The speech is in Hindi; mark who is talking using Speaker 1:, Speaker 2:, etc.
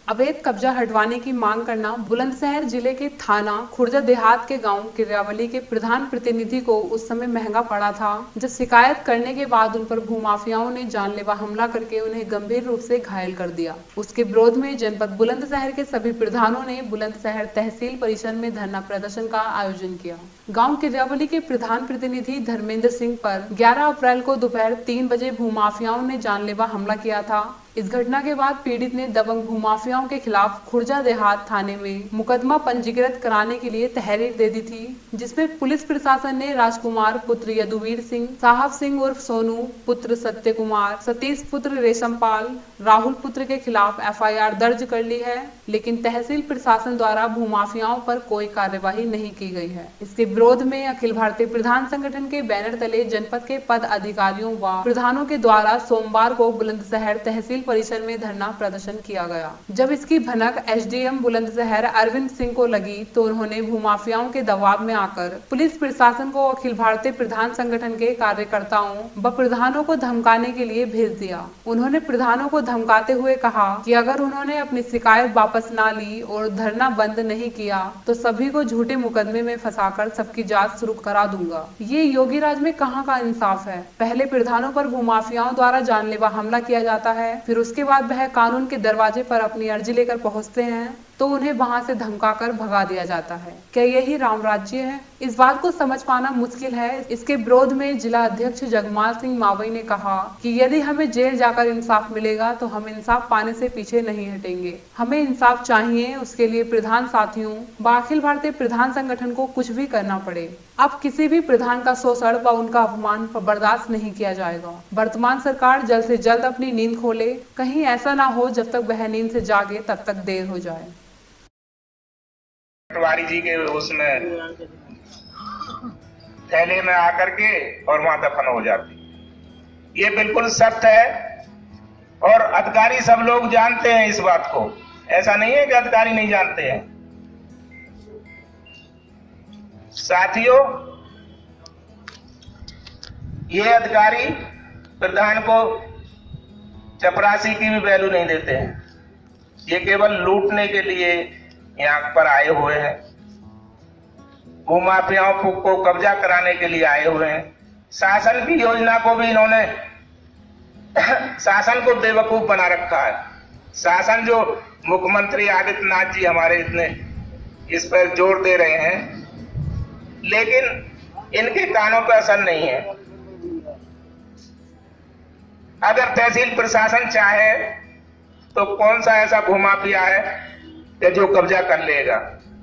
Speaker 1: अवैध कब्जा हटवाने की मांग करना बुलंदशहर जिले के थाना खुर्जा देहात के गांव किर्यावली के प्रधान प्रतिनिधि को उस समय महंगा पड़ा था, जब शिकायत करने के बाद उन पर भूमाफियाओं ने जानलेवा हमला करके उन्हें गंभीर रूप से घायल कर दिया। उसके विरोध में जनपद बुलंदशहर के सभी प्रधानों ने बुलंदशहर तहसील परिसर में धरना प्रदर्शन का आयोजन किया। गांव किर्यावली के प्रधान प्रतिनिधि धर्मेंद्र सिंह पर 11 अप्रैल को दोपहर 3 बजे भूमाफियाओं ने जानलेवा हमला किया था। इस घटना के बाद पीड़ित ने दबंग भूमाफियाओं के खिलाफ खुर्जा देहात थाने में मुकदमा पंजीकृत कराने के लिए तहरीर दे दी थी, जिसमें पुलिस प्रशासन ने राजकुमार पुत्र यदुवीर सिंह, साहब सिंह उर्फ सोनू पुत्र सत्य कुमार, सतीश पुत्र रेशमपाल, राहुल पुत्र के खिलाफ एफआईआर दर्ज कर ली है, लेकिन तहसील प्रशासन द्वारा भूमाफियाओं पर कोई कार्यवाही नहीं की गई है। इसके विरोध में अखिल भारतीय प्रधान संगठन के बैनर तले जनपद के पद अधिकारियों व प्रधानों के द्वारा सोमवार को बुलंदशहर तहसील परिसर में धरना प्रदर्शन किया गया। जब इसकी भनक एसडीएम बुलंदशहर अरविंद सिंह को लगी तो उन्होंने भूमाफियाओं के दबाव में आकर पुलिस प्रशासन को अखिल भारतीय प्रधान संगठन के कार्यकर्ताओं व प्रधानों को धमकाने के लिए भेज दिया। उन्होंने प्रधानों को धमकाते हुए कहा कि अगर उन्होंने अपनी शिकायत वापस ना ली और धरना बंद नहीं किया तो सभी को झूठे मुकदमे में फंसाकर सबकी जांच शुरू करा दूंगा। ये योगी राज में कहाँ का इंसाफ है? पहले प्रधानों पर भूमाफियाओं द्वारा जानलेवा हमला किया जाता है, फिर उसके बाद वह कानून के दरवाजे पर अपनी अर्जी लेकर पहुंचते हैं तो उन्हें वहां से धमकाकर भगा दिया जाता है। क्या यही राम राज्य है? इस बात को समझ पाना मुश्किल है। इसके विरोध में जिला अध्यक्ष जगमाल सिंह मावई ने कहा कि यदि हमें जेल जाकर इंसाफ मिलेगा तो हम इंसाफ पाने से पीछे नहीं हटेंगे। हमें इंसाफ चाहिए, उसके लिए प्रधान साथियों व अखिल भारतीय प्रधान संगठन को कुछ भी करना पड़े। अब किसी भी प्रधान का शोषण व उनका अपमान बर्दाश्त नहीं किया जाएगा। वर्तमान सरकार जल्द से जल्द अपनी नींद खोले, कहीं ऐसा ना हो जब तक वह नींद से जागे तब तक देर हो जाए।
Speaker 2: पटवारी जी के उसमें थैले में आकर के और वहां दफन हो जाती। ये बिल्कुल सत्य है और अधिकारी सब लोग जानते हैं इस बात को। ऐसा नहीं है कि अधिकारी नहीं जानते हैं। साथियों, ये अधिकारी प्रधान को चपरासी की भी वैल्यू नहीं देते हैं। ये केवल लूटने के लिए यहाँ पर आए हुए हैं, भूमाफियाओं को कब्जा कराने के लिए आए हुए हैं। शासन की योजना को भी इन्होंने शासन को बेवकूफ बना रखा है। शासन जो मुख्यमंत्री आदित्यनाथ जी हमारे इतने इस पर जोर दे रहे हैं, लेकिन इनके कानों पर असर नहीं है। अगर तहसील प्रशासन चाहे तो कौन सा ऐसा भूमाफिया है कि जो कब्जा कर लेगा?